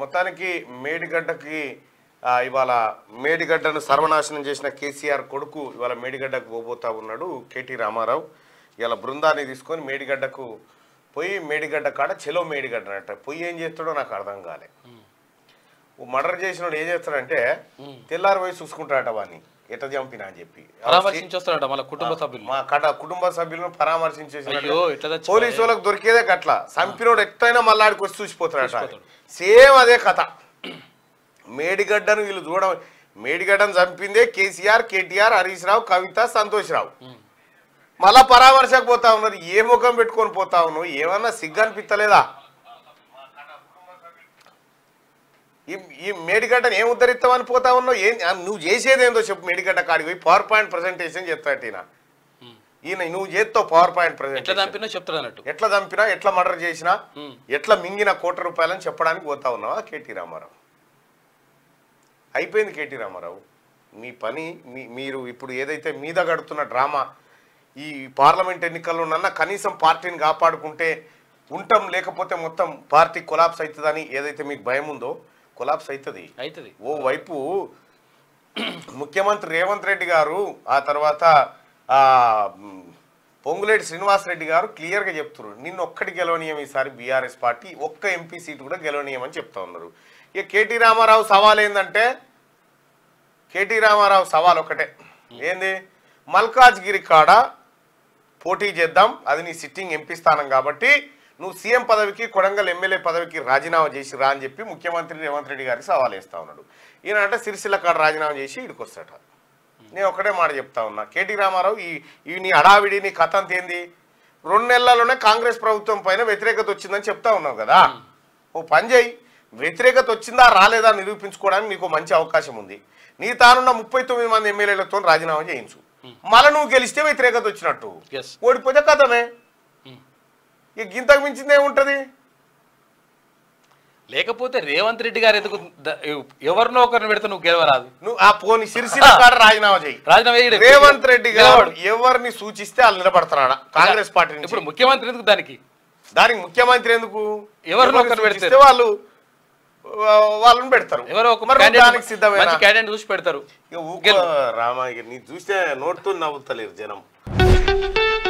మొత్తానికి మేడిగడ్డకి ఇవాళ మేడిగడ్డను సర్వనాశనం చేసిన కేసీఆర్ కొడుకు ఇవాళ మేడిగడ్డకు పోబోతా ఉన్నాడు కేటీ రామారావు. ఇలా బృందాన్ని తీసుకొని మేడిగడ్డకు పోయి మేడిగడ్డ కాడ చెలో మేడిగడ్డ అంట పోయి ఏం చేస్తాడో నాకు అర్థం కాలే. మర్డర్ చేసినోడు ఏం చేస్తాడంటే తెల్లారి పోయి చూసుకుంటాడట వాడిని ఎట్లా చంపినా అని చెప్పి కుటుంబ సభ్యులను పరామర్శించేసి పోలీసు వాళ్ళకి దొరికేదే గట్ల చంపినోడు ఎట్లయినా మళ్ళీ ఆడికి వచ్చి చూసిపోతాడట. సేమ్ అదే కథ. మేడిగడ్డను వీళ్ళు మేడిగడ్డను చంపిందే కేసీఆర్, కేటీఆర్, హరీష్ రావు, కవిత, సంతోష్ రావు. మళ్ళా పరామర్శకు పోతా ఉన్నారు. ఏ ముఖం పెట్టుకొని పోతా ఉన్నావు? ఏమన్నా సిగ్గు అనిపిస్తలేదా? ఈ మేడిగడ్డను ఏం ఉద్ధరిస్తామని పోతా ఉన్నావు? నువ్వు చేసేది ఏందో చెప్పు. మేడిగడ్డ కాడికి పోయి పవర్ పాయింట్ ప్రజెంటేషన్ చెప్తాడు ఈయన. నువ్వు చేస్తావు పవర్ పాయింట్ ప్రజెంటేషన్ చెప్తాడు. ఎట్లా చంపినా, ఎట్లా మర్డర్ చేసినా, ఎట్లా మింగిన ₹1,00,00,000 చెప్పడానికి పోతా ఉన్నావా కేటీ రామారావు? అయిపోయింది కేటీ రామారావు మీ పని. మీరు ఇప్పుడు ఏదైతే మీద గడుతున్న డ్రామా, ఈ పార్లమెంట్ ఎన్నికల్లోనన్నా కనీసం పార్టీని కాపాడుకుంటే ఉంటాం, లేకపోతే మొత్తం పార్టీ కొలాప్స్ అవుతుందని ఏదైతే మీకు భయం ఉందో కొలాప్స్ అవుతుంది. ఓ వైపు ముఖ్యమంత్రి రేవంత్ రెడ్డి గారు, ఆ తర్వాత పొంగులేటి శ్రీనివాసరెడ్డి గారు క్లియర్గా చెప్తున్నారు నిన్ను ఒక్కటి గెలవనీయం ఈసారి బీఆర్ఎస్ పార్టీ, ఒక్క ఎంపీ సీటు కూడా గెలవనీయమని చెప్తా ఉన్నారు. ఇక కేటీ రామారావు సవాల్ ఏంటంటే, కేటీ రామారావు సవాల్ ఒకటే, ఏంది మల్కాజ్గిరి కాడ పోటీ చేద్దాం, అది నీ సిట్టింగ్ ఎంపీ స్థానం కాబట్టి నువ్వు సీఎం పదవికి, కొడంగల్ ఎమ్మెల్యే పదవికి రాజీనామా చేసి రా అని చెప్పి ముఖ్యమంత్రి రేవంత్ రెడ్డి గారికి సవాల్ వేస్తా ఉన్నాడు. ఈయన అంటే సిరిసిల్ల కాడ రాజీనామా చేసి ఇడికి వస్తాట. నేను ఒకటే మాట చెప్తా ఉన్నా, కేటీ రామారావు ఈ నీ హడావిడి, నీ కథ అంత ఏంది? 2 నెలల్లోనే కాంగ్రెస్ ప్రభుత్వం పైన వ్యతిరేకత వచ్చిందని చెప్తా ఉన్నావు కదా. ఓ పని చేయి, వ్యతిరేకత వచ్చిందా రాలేదా నిరూపించుకోవడానికి నీకు మంచి అవకాశం ఉంది. నీ తానున్న 39 మంది ఎమ్మెల్యేలతో రాజీనామా చేయించు. మళ్ళీ నువ్వు గెలిస్తే వ్యతిరేకత వచ్చినట్టు, ఓడిపోతే కథమే. ఇక గింతకు మించింది ఏముంటది? లేకపోతే రేవంత్ రెడ్డి గారు ఎందుకు ఎవరినో ఒకరిని పెడితే నువ్వు గెలవరాదు? నువ్వు ఆ పోని సిరిసిల్ల కాడ రాజీనామా చేయి. రేవంత్ రెడ్డి గారు ఎవరిని సూచిస్తే వాళ్ళు నిలబడతారా కాంగ్రెస్ పార్టీ? ఇప్పుడు ముఖ్యమంత్రి ఎందుకు? దానికి ముఖ్యమంత్రి ఎందుకు? ఎవరినో ఒకరిని పెడితే వాళ్ళని పెడతారు. ఎవరో ఒక క్యాండిడేట్ చూసి పెడతారు. రామా, నీ చూస్తే నోటుతో నవ్వుతలేరు జనం.